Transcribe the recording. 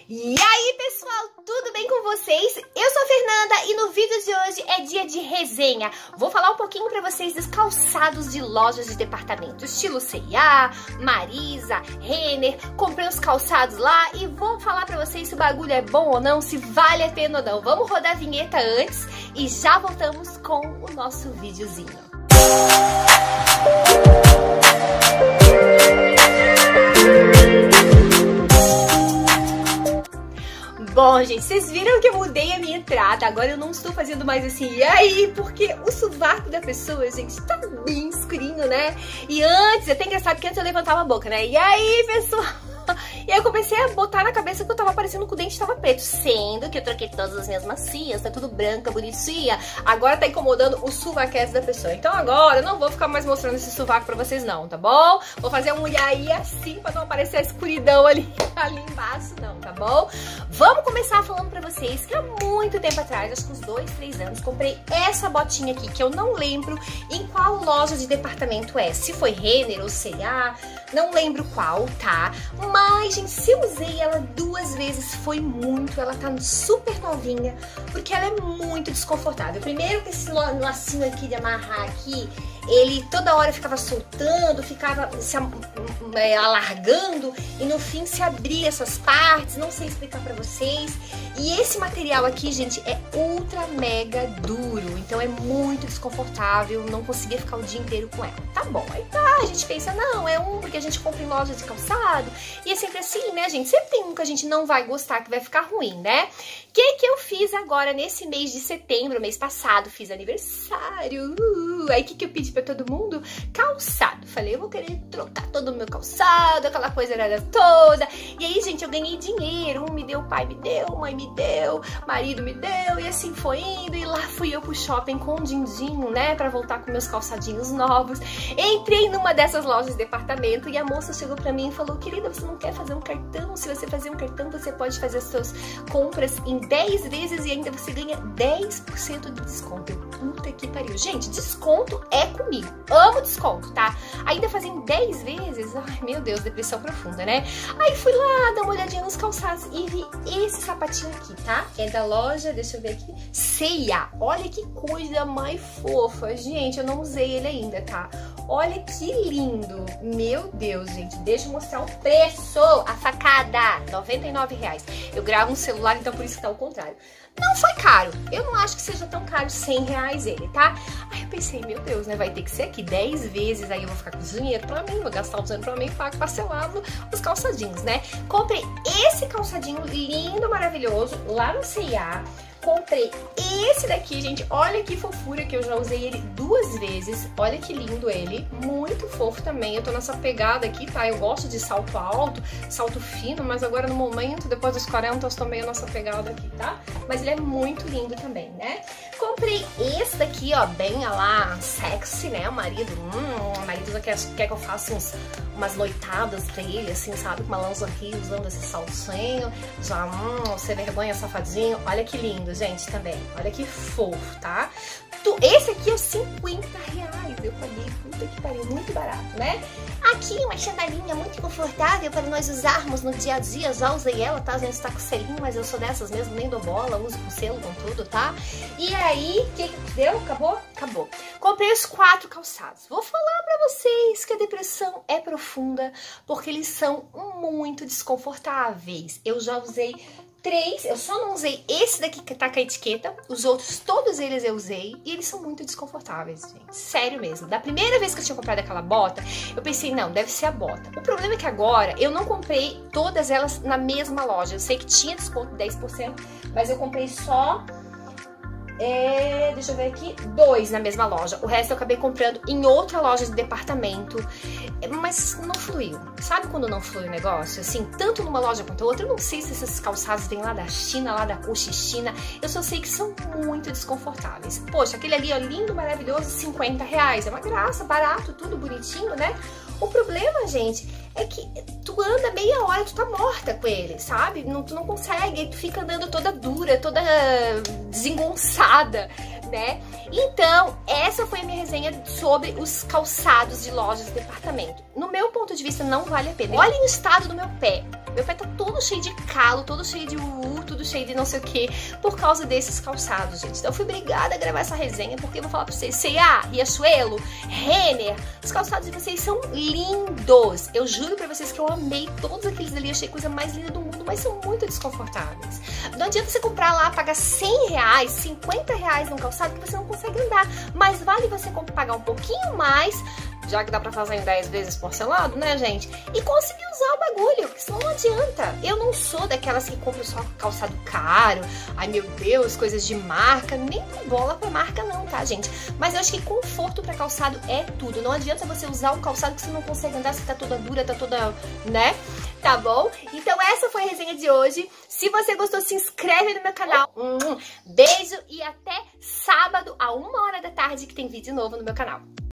E aí, pessoal, tudo bem com vocês? Eu sou a Fernanda e no vídeo de hoje é dia de resenha. Vou falar um pouquinho pra vocês dos calçados de lojas de departamento, estilo C&A, Marisa, Renner. Comprei os calçados lá e vou falar pra vocês se o bagulho é bom ou não, se vale a pena ou não. Vamos rodar a vinheta antes e já voltamos com o nosso videozinho. Bom, gente, vocês viram que eu mudei a minha entrada, agora eu não estou fazendo mais assim, e aí? Porque o sovaco da pessoa, gente, tá bem escurinho, né? E antes, é até engraçado que antes eu levantava a boca, né? E aí, pessoal? E aí eu comecei a botar na cabeça que eu tava parecendo que o dente tava preto, sendo que eu troquei todas as minhas macias, tá tudo branca, bonitinha. Agora tá incomodando o sovaquete da pessoa. Então agora eu não vou ficar mais mostrando esse sovaco pra vocês não, tá bom? Vou fazer um aí assim pra não aparecer a escuridão ali embaixo não, tá bom? Vamos começar falando pra vocês que há muito tempo atrás, acho que uns 2, 3 anos, comprei essa botinha aqui, que eu não lembro em qual loja de departamento é. Se foi Renner ou C&A, não lembro qual, tá? Mas, gente, se eu usei ela 2 vezes, foi muito. Ela tá super novinha, porque ela é muito desconfortável. Primeiro que esse lacinho aqui de amarrar aqui, ele toda hora ficava soltando, ficava se alargando e no fim se abria essas partes, não sei explicar pra vocês. E esse material aqui, gente, é ultra mega duro, então é muito desconfortável, não conseguia ficar o dia inteiro com ela. Tá bom, aí tá, a gente pensa, não, é um porque a gente compra em loja de calçado e é sempre assim, né, gente? Sempre tem um que a gente não vai gostar, que vai ficar ruim, né? O que eu fiz agora nesse mês de setembro, mês passado, fiz aniversário, aí o que eu pedi pra todo mundo? Calçado. Falei, eu vou querer trocar todo o meu calçado, aquela coisa era toda. E aí, gente, eu ganhei dinheiro. Um me deu, pai me deu, mãe me deu, marido me deu, e assim foi indo. E lá fui eu pro shopping com um din-din, né, pra voltar com meus calçadinhos novos. Entrei numa dessas lojas de departamento e a moça chegou pra mim e falou, querida, você não quer fazer um cartão? Se você fazer um cartão, você pode fazer as suas compras em 10 vezes e ainda você ganha 10% de desconto. Puta que pariu. Gente, desconto é comigo. Amo desconto, tá? Ainda fazem 10 vezes. Ai, meu Deus, depressão profunda, né? Aí fui lá dar uma olhadinha nos calçados e vi esse sapatinho aqui, tá? É da loja, deixa eu ver aqui, C&A. Olha que coisa mais fofa. Gente, eu não usei ele ainda, tá? Olha que lindo. Meu Deus, gente. Deixa eu mostrar o preço. A facada, R$99. Eu gravo um celular, então por isso que tá ao contrário. Não foi caro. Eu não acho que seja tão caro, R$100 ele, tá? Aí eu pensei, meu Deus, né? Vai ter que ser aqui 10 vezes, aí eu vou ficar com dinheiro pra mim, vou gastar o dinheiro pra mim e pago parcelado os calçadinhos, né? Comprei esse calçadinho lindo, maravilhoso, lá no C&A. Comprei esse daqui, gente, olha que fofura que eu já usei ele 2 vezes, olha que lindo ele, muito fofo também, eu tô nessa pegada aqui, tá, eu gosto de salto alto, salto fino, mas agora no momento, depois dos 40, eu tô meio nessa pegada aqui, tá, mas ele é muito lindo também, né. Comprei esse daqui, ó, bem lá, sexy, né, o marido quer que eu faça umas noitadas pra ele, assim, sabe, com uma lingerie usando esse saltinho, já, sem vergonha, safadinho, olha que lindo, gente, também. Olha que fofo, tá? Esse aqui é R$50. Eu paguei, puta que pariu, muito barato, né? Aqui uma sandalinha muito confortável para nós usarmos no dia a dia. Já usei ela, tá? A gente tá com selinho, mas eu sou dessas mesmo, nem dou bola, uso com selo, com tudo, tá? E aí, o que deu? Acabou? Acabou. Comprei os 4 calçados. Vou falar pra vocês que a depressão é profunda, porque eles são muito desconfortáveis. Eu já usei 3, eu só não usei esse daqui que tá com a etiqueta, os outros, todos eles eu usei, e eles são muito desconfortáveis, gente, sério mesmo. Da primeira vez que eu tinha comprado aquela bota, eu pensei, não, deve ser a bota. O problema é que agora, eu não comprei todas elas na mesma loja, eu sei que tinha desconto de 10%, mas eu comprei só, deixa eu ver aqui, 2 na mesma loja. O resto eu acabei comprando em outra loja de departamento, mas não fluiu. Sabe quando não flui o negócio? Assim, tanto numa loja quanto outra. Eu não sei se esses calçados vêm lá da China, lá da Cochichina. Eu só sei que são muito desconfortáveis. Poxa, aquele ali, ó, lindo, maravilhoso, R$50. É uma graça, barato, tudo bonitinho, né? O problema, gente, é que tu anda meia hora, tu tá morta com ele, sabe? Tu não consegue, tu fica andando toda dura, toda desengonçada, né? Então, essa foi a minha resenha sobre os calçados de lojas de departamento. No meu ponto de vista, não vale a pena. Olhem o estado do meu pé. Meu pé tá todo cheio de calo, todo cheio de tudo cheio de não sei o que, por causa desses calçados, gente. Então eu fui obrigada a gravar essa resenha, porque eu vou falar pra vocês, C&A, Riachuelo, Renner, os calçados de vocês são lindos. Eu juro pra vocês que eu amei todos aqueles ali, achei a coisa mais linda do mundo, mas são muito desconfortáveis. Não adianta você comprar lá, pagar 100 reais, 50 reais num calçado que você não consegue andar, mas vale você pagar um pouquinho mais, já que dá pra fazer em 10 vezes parcelado, né, gente? E conseguir usar o bagulho, porque senão não adianta. Eu não sou daquelas que compram só calçado caro, ai meu Deus, coisas de marca, nem tem bola pra marca não, tá, gente? Mas eu acho que conforto pra calçado é tudo. Não adianta você usar um calçado que você não consegue andar, você tá toda dura, tá toda, né? Tá bom? Então essa foi a resenha de hoje. Se você gostou, se inscreve no meu canal. Beijo e até sábado, a 1h da tarde, que tem vídeo novo no meu canal.